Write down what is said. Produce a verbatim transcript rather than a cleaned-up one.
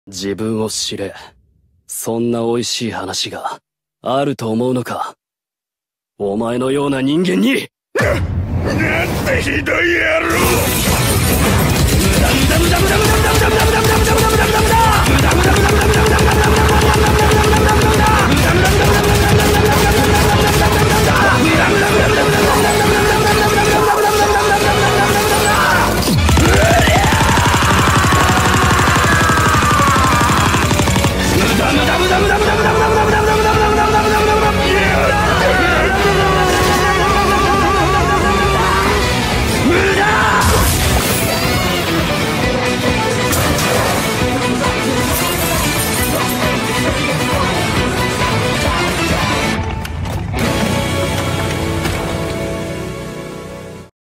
自分を知れ。そんな美味しい話があると思うのか。お前のような人間に。なんてひどい野郎。無駄無駄無駄無駄無駄無駄無駄無駄。